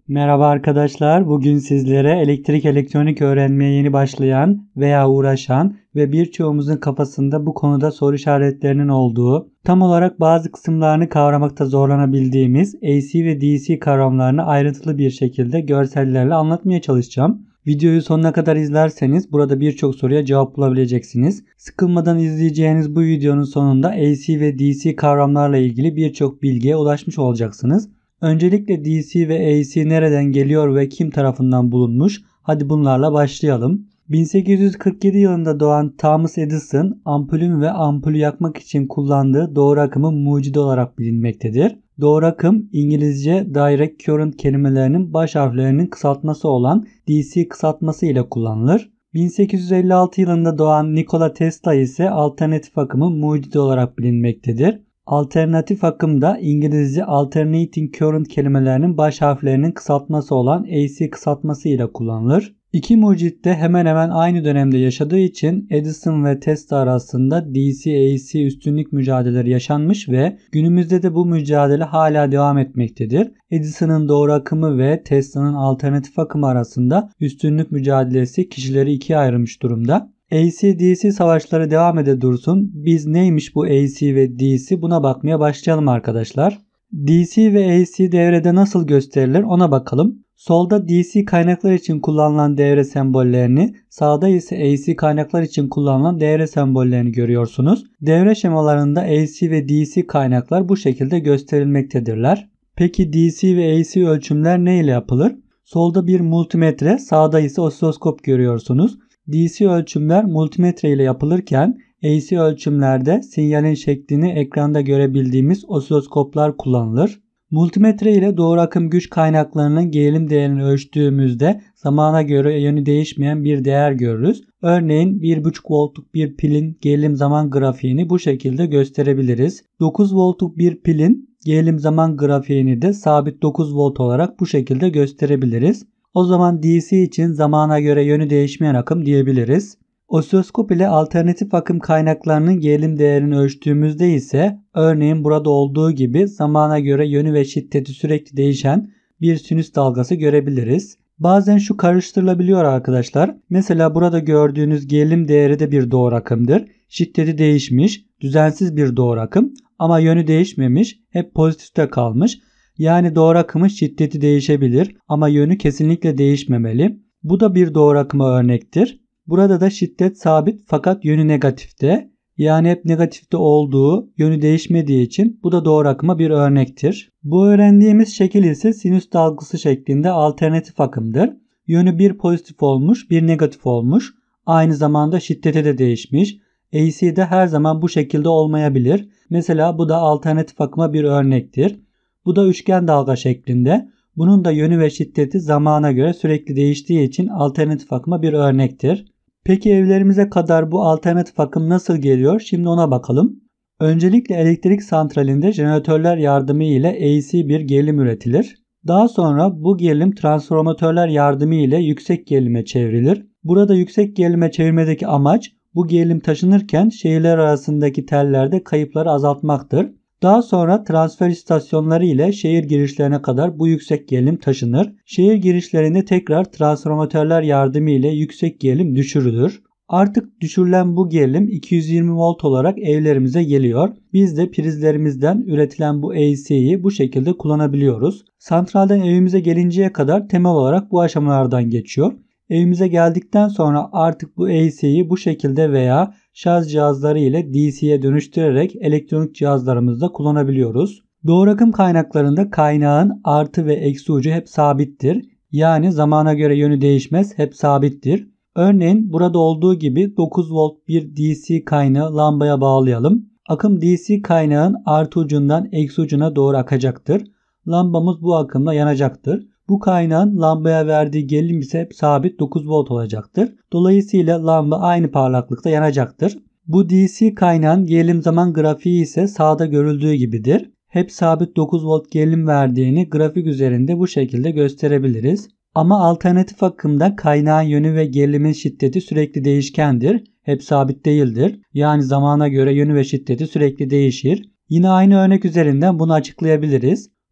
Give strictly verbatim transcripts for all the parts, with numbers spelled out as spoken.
Merhaba arkadaşlar. Bugün sizlere elektrik elektronik öğrenmeye yeni başlayan veya uğraşan ve birçoğumuzun kafasında bu konuda soru işaretlerinin olduğu, tam olarak bazı kısımlarını kavramakta zorlanabildiğimiz A C ve D C kavramlarını ayrıntılı bir şekilde görsellerle anlatmaya çalışacağım. Videoyu sonuna kadar izlerseniz burada birçok soruya cevap bulabileceksiniz. Sıkılmadan izleyeceğiniz bu videonun sonunda A C ve D C kavramlarla ilgili birçok bilgiye ulaşmış olacaksınız. Öncelikle D C ve A C nereden geliyor ve kim tarafından bulunmuş? Hadi bunlarla başlayalım. bin sekiz yüz kırk yedi yılında doğan Thomas Edison, ampulün ve ampulü yakmak için kullandığı doğru akımın mucidi olarak bilinmektedir. Doğru akım, İngilizce direct current kelimelerinin baş harflerinin kısaltması olan D C kısaltması ile kullanılır. bin sekiz yüz elli altı yılında doğan Nikola Tesla ise alternatif akımın mucidi olarak bilinmektedir. Alternatif akım da İngilizce alternating current kelimelerinin baş harflerinin kısaltması olan A C kısaltması ile kullanılır. İki mucit de hemen hemen aynı dönemde yaşadığı için Edison ve Tesla arasında D C A C üstünlük mücadeleleri yaşanmış ve günümüzde de bu mücadele hala devam etmektedir. Edison'ın doğru akımı ve Tesla'nın alternatif akımı arasında üstünlük mücadelesi kişileri ikiye ayrılmış durumda. A C D C savaşları devam ede dursun. Biz neymiş bu A C ve D C buna bakmaya başlayalım arkadaşlar. D C ve A C devrede nasıl gösterilir ona bakalım. Solda D C kaynaklar için kullanılan devre sembollerini, sağda ise A C kaynaklar için kullanılan devre sembollerini görüyorsunuz. Devre şemalarında A C ve D C kaynaklar bu şekilde gösterilmektedirler. Peki D C ve A C ölçümler ne ile yapılır? Solda bir multimetre, sağda ise osiloskop görüyorsunuz. D C ölçümler multimetre ile yapılırken A C ölçümlerde sinyalin şeklini ekranda görebildiğimiz osiloskoplar kullanılır. Multimetre ile doğru akım güç kaynaklarının gerilim değerini ölçtüğümüzde zamana göre yönü değişmeyen bir değer görürüz. Örneğin bir buçuk voltluk bir pilin gerilim zaman grafiğini bu şekilde gösterebiliriz. dokuz voltluk bir pilin gerilim zaman grafiğini de sabit dokuz volt olarak bu şekilde gösterebiliriz. O zaman D C için zamana göre yönü değişmeyen akım diyebiliriz. Osiloskop ile alternatif akım kaynaklarının gerilim değerini ölçtüğümüzde ise örneğin burada olduğu gibi zamana göre yönü ve şiddeti sürekli değişen bir sinüs dalgası görebiliriz. Bazen şu karıştırılabiliyor arkadaşlar. Mesela burada gördüğünüz gerilim değeri de bir doğru akımdır. Şiddeti değişmiş, düzensiz bir doğru akım ama yönü değişmemiş, hep pozitifte kalmış. Yani doğru akımın şiddeti değişebilir ama yönü kesinlikle değişmemeli. Bu da bir doğru akıma örnektir. Burada da şiddet sabit fakat yönü negatifte. Yani hep negatifte olduğu, yönü değişmediği için bu da doğru akıma bir örnektir. Bu öğrendiğimiz şekil ise sinüs dalgası şeklinde alternatif akımdır. Yönü bir pozitif olmuş, bir negatif olmuş. Aynı zamanda şiddeti de değişmiş. A C'de her zaman bu şekilde olmayabilir. Mesela bu da alternatif akıma bir örnektir. Bu da üçgen dalga şeklinde. Bunun da yönü ve şiddeti zamana göre sürekli değiştiği için alternatif akıma bir örnektir. Peki evlerimize kadar bu alternatif akım nasıl geliyor? Şimdi ona bakalım. Öncelikle elektrik santralinde jeneratörler yardımı ile A C bir gerilim üretilir. Daha sonra bu gerilim transformatörler yardımı ile yüksek gerilime çevrilir. Burada yüksek gerilime çevirmedeki amaç bu gerilim taşınırken şehirler arasındaki tellerde kayıpları azaltmaktır. Daha sonra transfer istasyonları ile şehir girişlerine kadar bu yüksek gerilim taşınır. Şehir girişlerinde tekrar transformatörler yardımı ile yüksek gerilim düşürülür. Artık düşürülen bu gerilim iki yüz yirmi volt olarak evlerimize geliyor. Biz de prizlerimizden üretilen bu A C'yi bu şekilde kullanabiliyoruz. Santralden evimize gelinceye kadar temel olarak bu aşamalardan geçiyor. Evimize geldikten sonra artık bu A C'yi bu şekilde veya şarj cihazları ile D C'ye dönüştürerek elektronik cihazlarımızda kullanabiliyoruz. Doğru akım kaynaklarında kaynağın artı ve eksi ucu hep sabittir. Yani zamana göre yönü değişmez, hep sabittir. Örneğin burada olduğu gibi dokuz volt bir D C kaynağı lambaya bağlayalım. Akım D C kaynağın artı ucundan eksi ucuna doğru akacaktır. Lambamız bu akımla yanacaktır. Bu kaynağın lambaya verdiği gerilim ise hep sabit dokuz volt olacaktır. Dolayısıyla lamba aynı parlaklıkta yanacaktır. Bu D C kaynağın gerilim zaman grafiği ise sağda görüldüğü gibidir. Hep sabit dokuz volt gerilim verdiğini grafik üzerinde bu şekilde gösterebiliriz. Ama alternatif akımda kaynağın yönü ve gerilimin şiddeti sürekli değişkendir. Hep sabit değildir. Yani zamana göre yönü ve şiddeti sürekli değişir. Yine aynı örnek üzerinden bunu açıklayabiliriz.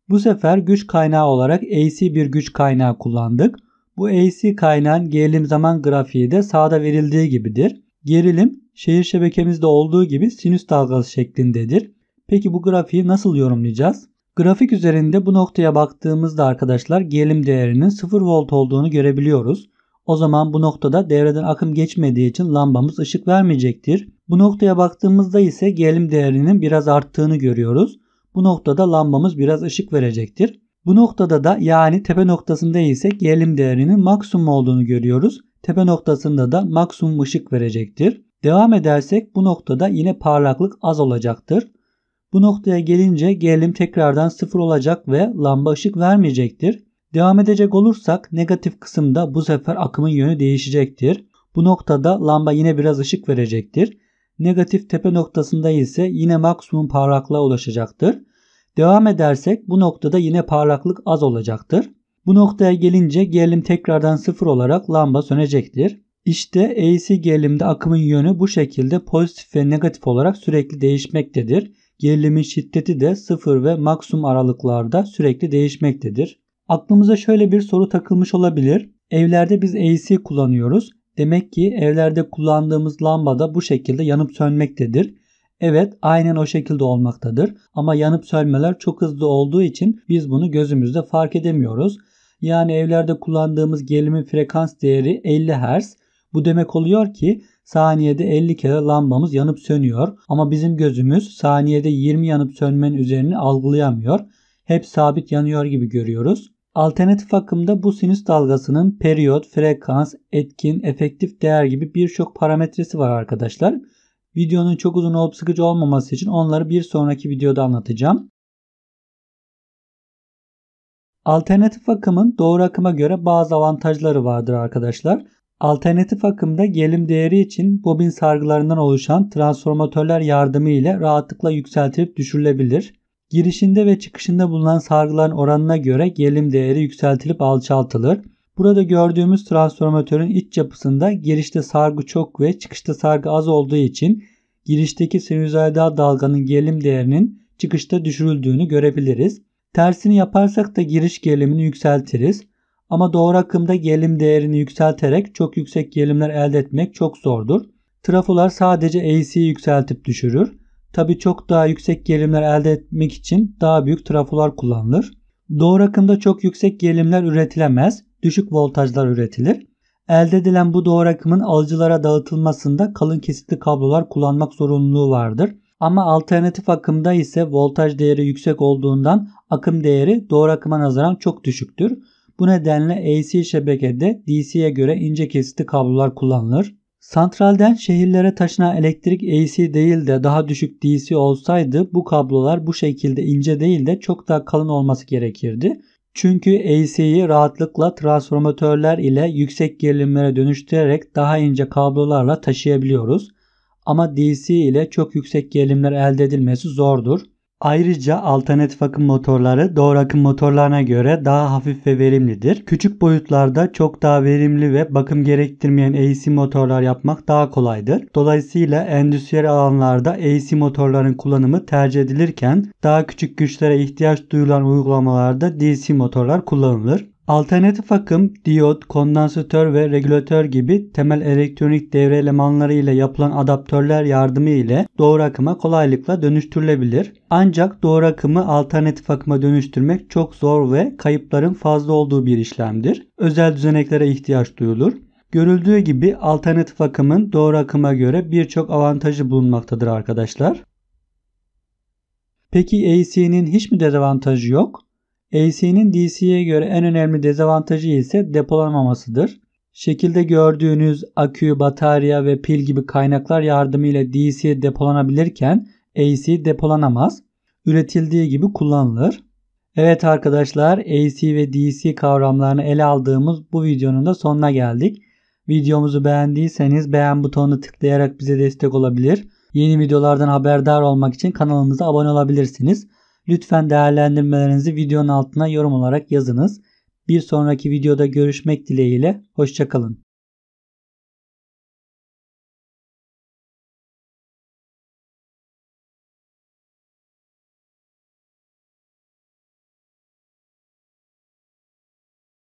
Bu sefer güç kaynağı olarak A C bir güç kaynağı kullandık. Bu A C kaynağın gerilim zaman grafiği de sağda verildiği gibidir. Gerilim şehir şebekemizde olduğu gibi sinüs dalgası şeklindedir. Peki bu grafiği nasıl yorumlayacağız? Grafik üzerinde bu noktaya baktığımızda arkadaşlar gerilim değerinin sıfır volt olduğunu görebiliyoruz. O zaman bu noktada devreden akım geçmediği için lambamız ışık vermeyecektir. Bu noktaya baktığımızda ise gerilim değerinin biraz arttığını görüyoruz. Bu noktada lambamız biraz ışık verecektir. Bu noktada da yani tepe noktasında ise gerilim değerinin maksimum olduğunu görüyoruz. Tepe noktasında da maksimum ışık verecektir. Devam edersek bu noktada yine parlaklık az olacaktır. Bu noktaya gelince gerilim tekrardan sıfır olacak ve lamba ışık vermeyecektir. Devam edecek olursak negatif kısımda bu sefer akımın yönü değişecektir. Bu noktada lamba yine biraz ışık verecektir. Negatif tepe noktasında ise yine maksimum parlaklığa ulaşacaktır. Devam edersek bu noktada yine parlaklık az olacaktır. Bu noktaya gelince gerilim tekrardan sıfır olarak lamba sönecektir. İşte A C gerilimde akımın yönü bu şekilde pozitif ve negatif olarak sürekli değişmektedir. Gerilimin şiddeti de sıfır ve maksimum aralıklarda sürekli değişmektedir. Aklımıza şöyle bir soru takılmış olabilir. Evlerde biz A C kullanıyoruz. Demek ki evlerde kullandığımız lamba da bu şekilde yanıp sönmektedir. Evet, aynen o şekilde olmaktadır. Ama yanıp sönmeler çok hızlı olduğu için biz bunu gözümüzde fark edemiyoruz. Yani evlerde kullandığımız gerilimin frekans değeri elli hertz. Bu demek oluyor ki saniyede elli kere lambamız yanıp sönüyor. Ama bizim gözümüz saniyede yirmi yanıp sönmenin üzerini algılayamıyor. Hep sabit yanıyor gibi görüyoruz. Alternatif akımda bu sinüs dalgasının periyot, frekans, etkin, efektif değer gibi birçok parametresi var arkadaşlar. Videonun çok uzun olup sıkıcı olmaması için onları bir sonraki videoda anlatacağım. Alternatif akımın doğru akıma göre bazı avantajları vardır arkadaşlar. Alternatif akımda gerilim değeri için bobin sargılarından oluşan transformatörler yardımı ile rahatlıkla yükseltilip düşürülebilir. Girişinde ve çıkışında bulunan sargıların oranına göre gerilim değeri yükseltilip alçaltılır. Burada gördüğümüz transformatörün iç yapısında girişte sargı çok ve çıkışta sargı az olduğu için girişteki sinüzoidal dalganın gerilim değerinin çıkışta düşürüldüğünü görebiliriz. Tersini yaparsak da giriş gerilimini yükseltiriz. Ama doğru akımda gerilim değerini yükselterek çok yüksek gerilimler elde etmek çok zordur. Trafolar sadece A C'yi yükseltip düşürür. Tabi çok daha yüksek gerilimler elde etmek için daha büyük trafolar kullanılır. Doğru akımda çok yüksek gerilimler üretilemez. Düşük voltajlar üretilir. Elde edilen bu doğru akımın alıcılara dağıtılmasında kalın kesitli kablolar kullanmak zorunluluğu vardır. Ama alternatif akımda ise voltaj değeri yüksek olduğundan akım değeri doğru akıma nazaran çok düşüktür. Bu nedenle A C şebekede D C'ye göre ince kesitli kablolar kullanılır. Santralden şehirlere taşınan elektrik A C değil de daha düşük D C olsaydı bu kablolar bu şekilde ince değil de çok daha kalın olması gerekirdi. Çünkü A C'yi rahatlıkla transformatörler ile yüksek gerilimlere dönüştürerek daha ince kablolarla taşıyabiliyoruz. Ama D C ile çok yüksek gerilimler elde edilmesi zordur. Ayrıca alternatif akım motorları doğru akım motorlarına göre daha hafif ve verimlidir. Küçük boyutlarda çok daha verimli ve bakım gerektirmeyen A C motorlar yapmak daha kolaydır. Dolayısıyla endüstriyel alanlarda A C motorların kullanımı tercih edilirken daha küçük güçlere ihtiyaç duyulan uygulamalarda D C motorlar kullanılır. Alternatif akım, diyot, kondansatör ve regülatör gibi temel elektronik devre elemanları ile yapılan adaptörler yardımı ile doğru akıma kolaylıkla dönüştürülebilir. Ancak doğru akımı alternatif akıma dönüştürmek çok zor ve kayıpların fazla olduğu bir işlemdir. Özel düzeneklere ihtiyaç duyulur. Görüldüğü gibi alternatif akımın doğru akıma göre birçok avantajı bulunmaktadır arkadaşlar. Peki A C'nin hiç mi dezavantajı yok? A C'nin D C'ye göre en önemli dezavantajı ise depolanmamasıdır. Şekilde gördüğünüz akü, batarya ve pil gibi kaynaklar yardımıyla D C depolanabilirken A C depolanamaz. Üretildiği gibi kullanılır. Evet arkadaşlar, A C ve D C kavramlarını ele aldığımız bu videonun da sonuna geldik. Videomuzu beğendiyseniz beğen butonuna tıklayarak bize destek olabilir. Yeni videolardan haberdar olmak için kanalımıza abone olabilirsiniz. Lütfen değerlendirmelerinizi videonun altına yorum olarak yazınız. Bir sonraki videoda görüşmek dileğiyle. Hoşça kalın.